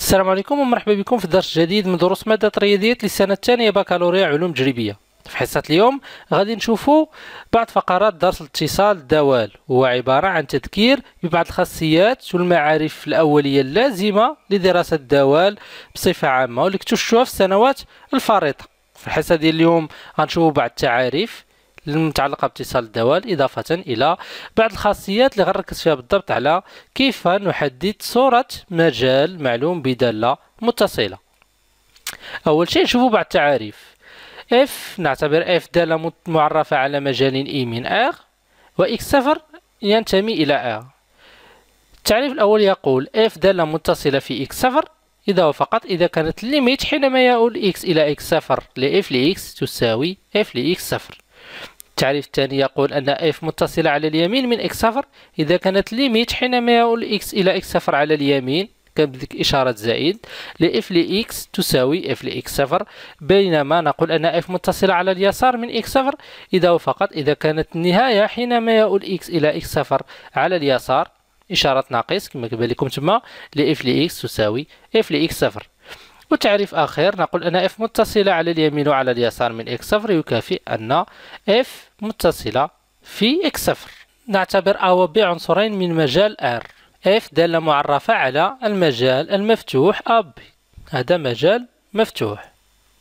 السلام عليكم ومرحبا بكم في درس جديد من دروس مادة الرياضيات للسنة الثانية بكالوريا علوم تجريبية. في حصة اليوم غادي نشوفوا بعض فقرات درس الاتصال الدوال، وهو عبارة عن تذكير ببعض الخاصيات والمعارف الأولية اللازمة لدراسة الدوال بصفة عامة واللي اكتشفوها في السنوات الفارطة. في الحصة ديال اليوم غنشوفوا بعض التعاريف المتعلقة باتصال الدوال، إضافة إلى بعض الخاصيات اللي غنركز فيها بالضبط على كيف نحدد صورة مجال معلوم بدالة متصلة. أول شيء نشوفوا بعض التعاريف. F نعتبر F دالة معرفة على مجال E من R، و X0 ينتمي إلى R. التعريف الأول يقول F دالة متصلة في X0 إذا وفقط إذا كانت الليميت حينما يؤول X إلى X0 ل F ل X تساوي F ل X0. التعريف الثاني يقول أن F متصلة على اليمين من X0 إذا كانت ليميت حينما يؤول X إلى X0 على اليمين كبذلك إشارة زائد ل F ل X تساوي F ل X0، بينما نقول أن F متصلة على اليسار من X0 إذا وفقط إذا كانت النهاية حينما يؤول X إلى X0 على اليسار إشارة ناقص كما كيبان لكم تما ل F ل X تساوي F ل X0. وتعريف آخر نقول أن F متصلة على اليمين وعلى اليسار من X0 يكافئ أن F متصلة في X0. نعتبر A و B عنصرين من مجال R. F دالة معرفة على المجال المفتوح AB، هذا مجال مفتوح.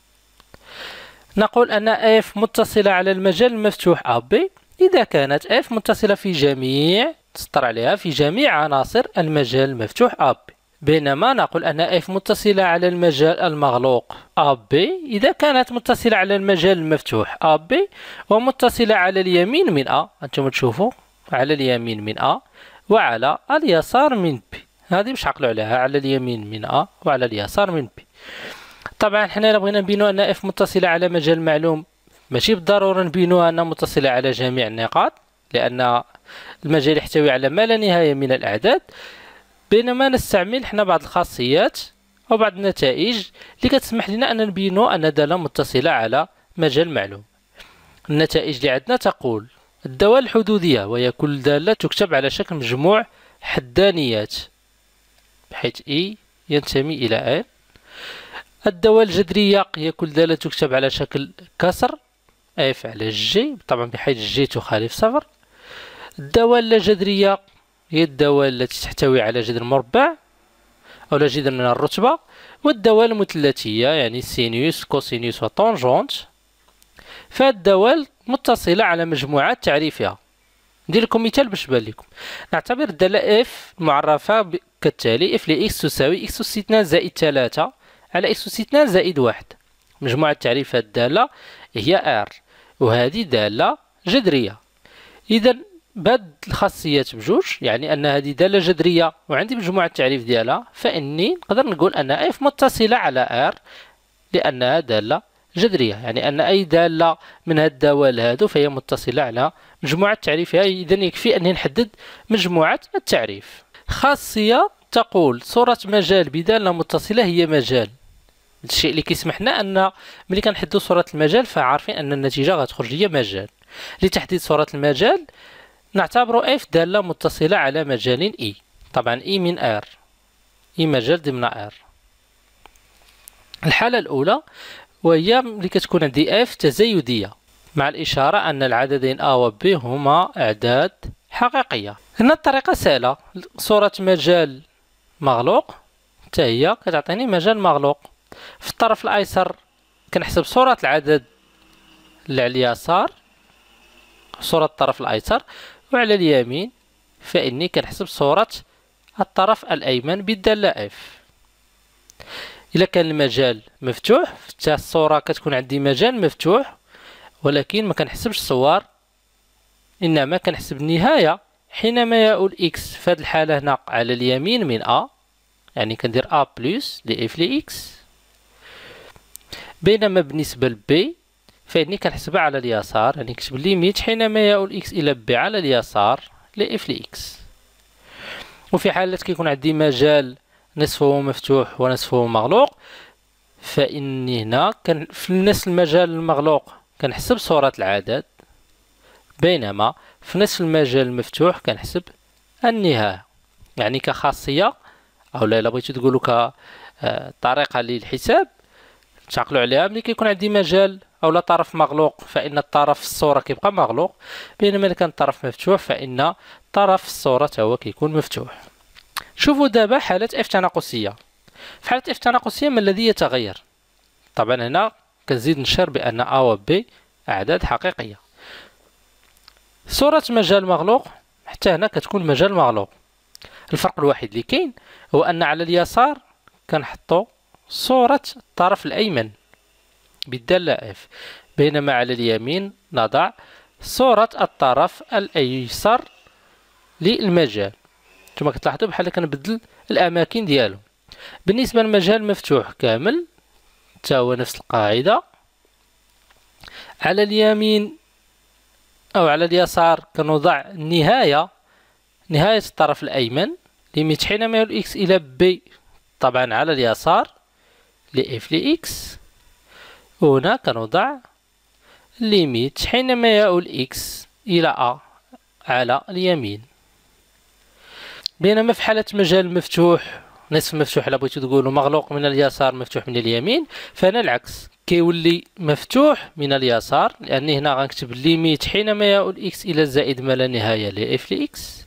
نقول أن F متصلة على المجال المفتوح AB إذا كانت F متصلة في جميع تسطر عليها في جميع عناصر المجال المفتوح AB، بينما نقول أن F متصلة على المجال المغلوق AB إذا كانت متصلة على المجال المفتوح AB ومتصلة على اليمين من A، أنتم تشوفوا على اليمين من A وعلى اليسار من B. هذه باش عقلوا عليها على اليمين من A وعلى اليسار من B. طبعا حنا بغينا نبينوا أن F متصلة على مجال معلوم ماشي بالضرورة نبينوها أنها متصلة على جميع النقاط، لأن المجال يحتوي على ما لا نهاية من الأعداد، بينما نستعمل حنا بعض الخاصيات أو بعض النتائج اللي كتسمح لنا أن نبينوا أن دالة متصلة على مجال معلوم. النتائج اللي عندنا تقول الدوال الحدودية، وهي كل دالة تكتب على شكل مجموع حدانيات بحيث E ينتمي إلى N. الدوال الجذرية هي كل دالة تكتب على شكل كسر F على G طبعا بحيث G تخالف صفر. الدوال اللاجذرية هي الدوال التي تحتوي على جذر مربع أو لا جذر من الرتبة. والدوال المثلثية يعني سينوس كوسينوس وطونجونت، فالدوال متصلة على مجموعات تعريفها. ندير لكم مثال باش يبان لكم. نعتبر الدالة F معرفة كالتالي: F ل X تساوي X أس 2 زائد 3 على X أس 2 زائد 1. مجموعة تعريف هذه الدالة هي R، وهذه دالة جذرية. إذا بهاد الخاصيات بجوج يعني أن هذه دالة جذرية وعندي مجموعة التعريف ديالها، فإني نقدر نقول أن F متصلة على R لأنها دالة جذرية، يعني أن أي دالة من هاد الدوال هادو فهي متصلة على مجموعة تعريفها. إذا يكفي أني نحدد مجموعة التعريف. خاصية تقول صورة مجال بدالة متصلة هي مجال. الشيء اللي كيسمحنا أن ملي كنحددو صورة المجال فعارفين أن النتيجة غتخرج هي مجال. لتحديد صورة المجال نعتبر F دالة متصلة على مجال E، طبعا E من R، E مجال ضمن R. الحالة الأولى وهي ملي كتكون عندي F تزايدية مع الإشارة أن العددين A و B هما أعداد حقيقية. هنا الطريقة سهلة. صورة مجال مغلوق حتى هي كتعطيني مجال مغلوق. في الطرف الأيسر كنحسب صورة العدد اللي على اليسار، صورة الطرف الأيسر، وعلى اليمين فإني كنحسب صورة الطرف الأيمن بالدالة F. إلا كان المجال مفتوح حتى الصورة كتكون عندي مجال مفتوح، ولكن ما كنحسبش الصور، إنما كنحسب النهاية حينما يؤول X. في هذه الحالة هنا على اليمين من A، يعني كندير A بلس ل F ل X. بينما بالنسبة ل B فإني كنحسبها على اليسار، يعني كتب ليميت حينما يؤول X إلى B على اليسار ل F ل X. وفي حالة كيكون عندي مجال نصفه مفتوح ونصفه مغلوق فإني هنا في نفس المجال المغلوق كنحسب صورة العدد، بينما في نفس المجال المفتوح كنحسب النهاية. يعني كخاصية أو لا إلا بغيتو تقولو كطريقة للحساب تعقلوا عليها. ملي كيكون عندي مجال أو لا طرف مغلوق فإن الطرف في الصورة كيبقى مغلوق، بينما إلا كان الطرف مفتوح فإن طرف الصورة تا هو كيكون مفتوح. شوفوا دابا حالة اف تناقصية. في حالة اف تناقصية ما الذي يتغير؟ طبعا هنا كنزيد نشير بأن A و B أعداد حقيقية. صورة مجال مغلوق حتى هنا كتكون مجال مغلوق. الفرق الوحيد اللي كاين هو أن على اليسار كنحطو صورة الطرف الأيمن بالدالة اف، بينما على اليمين نضع صورة الطرف الأيسر للمجال. نتوما كتلاحظوا بحال كنبدل الأماكن ديالو. بالنسبة للمجال مفتوح كامل تا هو نفس القاعدة. على اليمين أو على اليسار كنوضع نهاية الطرف الأيمن ليميت حينما يؤول إكس إلى بي، طبعا على اليسار لإف لإكس، وهنا كنوضع ليميت حينما يؤول إكس إلى أ على اليمين. بينما في حالة مجال مفتوح نصف مفتوح إلا بغيتو تقولوا مغلوق من اليسار مفتوح من اليمين، فهنا العكس كيولي مفتوح من اليسار، لأني هنا غنكتب ليميت حينما يؤول إكس إلى زائد ما لا نهاية لإف لإكس،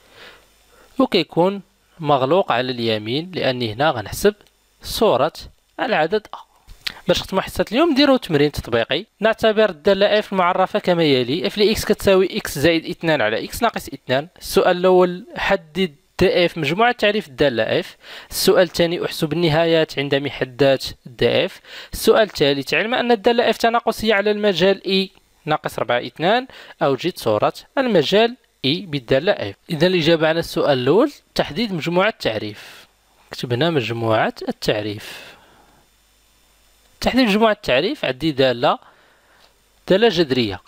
وكيكون مغلوق على اليمين لأني هنا غنحسب صورة العدد أ. باش نختمو حصة اليوم نديرو تمرين تطبيقي. نعتبر الدالة اف المعرفة كما يلي: اف لإكس كتساوي إكس زائد 2 على إكس ناقص 2. السؤال الأول: حدد دا اف مجموعة تعريف الدالة اف. السؤال الثاني: احسب النهايات عند محدات دا اف. السؤال الثالث: علم أن الدالة اف تناقصية على المجال اي ناقص 4 2. أوجد صورة المجال اي بالدالة اف. إذا الإجابة على السؤال الأول تحديد مجموعة التعريف. كتب هنا مجموعة التعريف. تحديد مجموعة التعريف عندي دالة جذرية.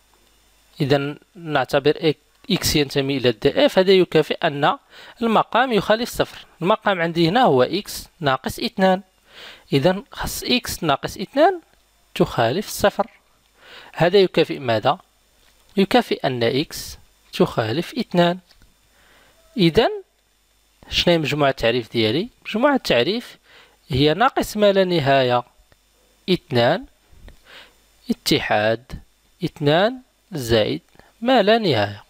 إذا نعتبر إكس ينتمي إلى دا اف، هذا يكافئ أن المقام يخالف صفر. المقام عندي هنا هو إكس ناقص 2، إذا خاص إكس ناقص 2 تخالف صفر. هذا يكافئ ماذا؟ يكافئ أن إكس تخالف 2. إذا شنو هي مجموعة التعريف ديالي؟ مجموعة التعريف هي ناقص ما لا نهاية 2 اتحاد 2 زائد ما لا نهاية.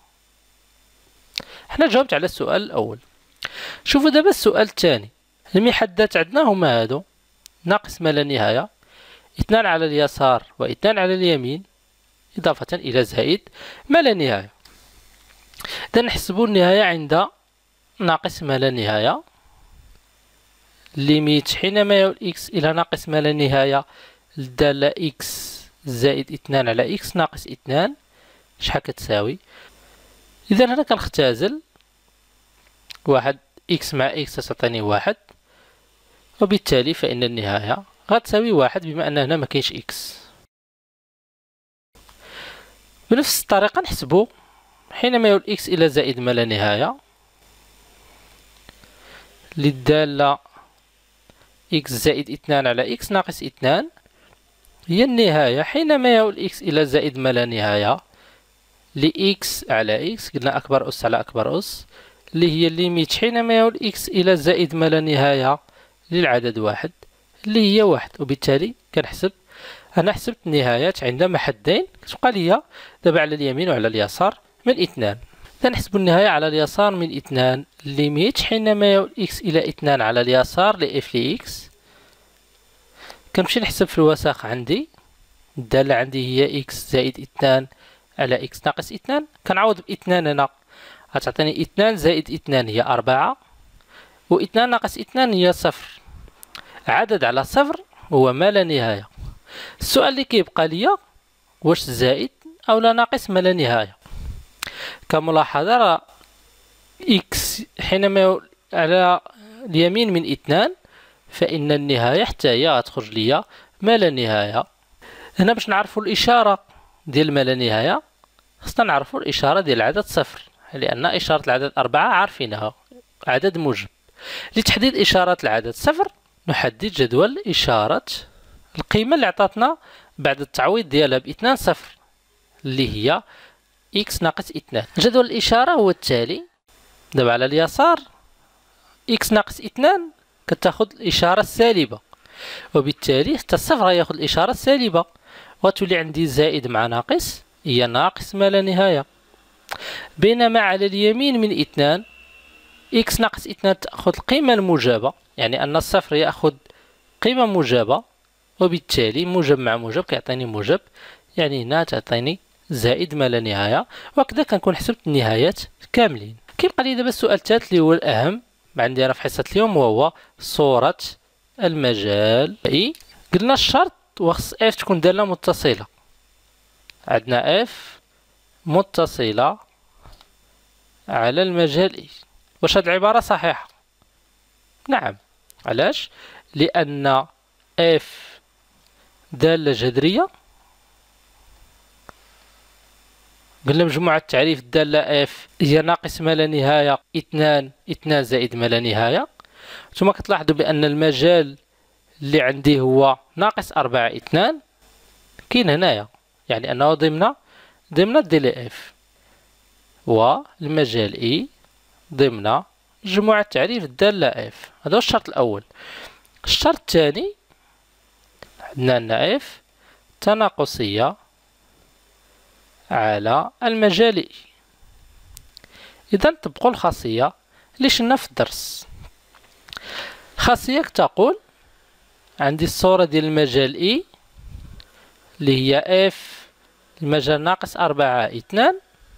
حنا جاوبت على السؤال الأول. شوفوا دابا السؤال الثاني. المحدات عندنا هما هادو: ناقص ما لا نهاية 2 على اليسار و2 على اليمين إضافة إلى زائد ما لا نهاية. إذا نحسبوا النهاية عند ناقص ما لا نهاية. ليميت حينما يؤول إكس إلى ناقص ما لا نهاية الدالة إكس زائد 2 على إكس ناقص 2 شحال كتساوي؟ إذا هنا كنختازل واحد إكس مع إكس تعطيني واحد، وبالتالي فإن النهاية غتساوي واحد بما أن هنا مكاينش إكس. بنفس الطريقة نحسبو حينما يؤول إكس إلى زائد ما لا نهاية للدالة إكس زائد 2 على إكس ناقص 2 هي النهاية حينما يؤول إكس إلى زائد ما لا نهاية لإكس على إكس، قلنا أكبر أس على أكبر أس، اللي هي الليميت حينما يؤول إكس إلى زائد ما لا نهاية للعدد واحد اللي هي واحد. وبالتالي كنحسب، أنا حسبت النهايات عند محدين كتبقى ليا دابا على اليمين وعلى اليسار من 2. نحسب النهاية على اليسار من 2 ليميت حينما يؤول إكس إلى 2 على اليسار لإف لإكس. كنمشي نحسب في الوساخ عندي الدالة عندي هي إكس زائد 2 على إكس ناقص 2، كنعوض ب2 هنا غتعطيني 2 زائد 2 هي 4 و2 ناقص 2 هي 0. عدد على 0 هو ما لا نهاية. السؤال اللي كيبقى ليا واش زائد أو لا ناقص ما لا نهاية. كملاحظة راه إكس حينما يؤول على اليمين من 2 فإن النهاية حتى هي غتخرج ليا ما لا نهاية. هنا باش نعرفوا الإشارة ديال ما لا نهاية خصنا نعرفوا الإشارة ديال العدد 0، لأن إشارة العدد 4 عارفينها عدد موجب. لتحديد إشارة العدد 0 نحدد جدول إشارة القيمة اللي عطاتنا بعد التعويض ديالها ب2 0 اللي هي إكس ناقص 2. جدول الإشارة هو التالي. دابا على اليسار إكس ناقص 2 كتاخد الإشارة السالبة، وبالتالي حتى الصفر غياخد الإشارة السالبة، وتولي عندي زائد مع ناقص هي ناقص ما لا نهاية. بينما على اليمين من 2 إكس ناقص 2 تأخذ القيمة الموجبة، يعني أن الصفر يأخذ قيمة موجبة، وبالتالي موجب مع موجب كيعطيني موجب، يعني هنا تعطيني زائد ما لا نهاية. وهكذا كنكون حسبت النهايات كاملين. كيبقى لي دابا السؤال الثالث اللي هو الأهم عندي أنا في حصة اليوم، وهو صورة المجال إي. قلنا الشرط وخص اف تكون دالة متصلة، عندنا اف متصلة على المجال إي. واش هاد العبارة صحيحة؟ نعم. علاش؟ لأن اف دالة جذرية. قلنا مجموعة التعريف الدالة اف هي ناقص ما لا نهاية 2 زائد ما لا نهاية. ثم كتلاحظوا بأن المجال اللي عندي هو ناقص 4 كاين هنايا، يعني أنه ضمن الدالة اف، والمجال اي ضمن مجموعة تعريف الدالة اف. هذا هو الشرط الأول. الشرط الثاني عندنا أن اف تناقصية على المجال إي. إذا نطبقوا الخاصية اللي شفنا في الدرس. الخاصية تقول عندي الصورة ديال المجال إي اللي هي اف المجال ناقص 4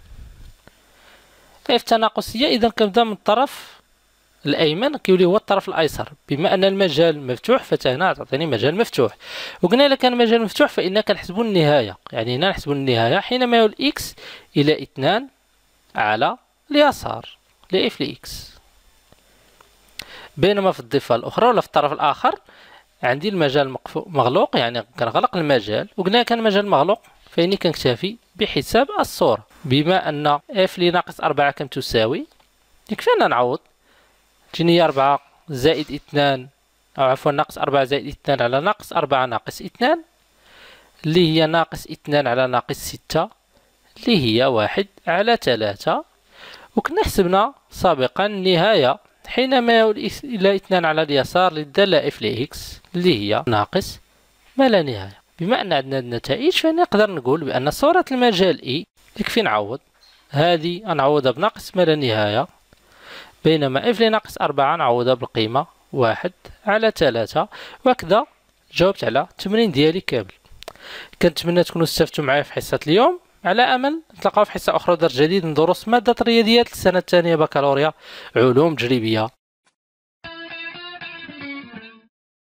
اف تناقصية. إذا كنبدا من الطرف الأيمن كيولي هو الطرف الأيسر، بما أن المجال مفتوح فهنا تعطيني مجال مفتوح. وقلنا إلا كان مجال مفتوح فإننا كنحسبوا النهاية، يعني هنا نحسبوا النهاية حينما يول إكس إلى 2 على اليسار لإف لإكس. بينما في الضفة الأخرى ولا في الطرف الآخر عندي المجال مغلوق، يعني كنغلق المجال. وقلنا كان المجال مغلوق فإني كنكتفي بحساب الصورة، بما أن اف اللي ناقص 4 كم تساوي، يكفينا نعوض. تجيني 4 زائد 2 أو عفوا ناقص 4 زائد 2 على ناقص 4 ناقص 2 اللي هي ناقص 2 على ناقص 6 اللي هي 1 على 3. وكنا حسبنا سابقا النهاية حينما يؤول إلى 2 على اليسار للدالة اف لإكس اللي هي ناقص ما لا نهاية. بما أن عندنا النتائج فنقدر نقول بأن صورة المجال إي يكفي نعوض. هذه نعوضها بناقص ما لا نهاية، بينما اف لناقص 4 نعوضها بالقيمة 1 على 3. وهكذا جاوبت على التمرين ديالي كامل. كنتمنى تكونوا استفدتوا معايا في حصة اليوم، على أمل نتلاقاو في حصة أخرى ودرس جديد من دروس مادة الرياضيات السنة الثانية بكالوريا علوم تجريبية.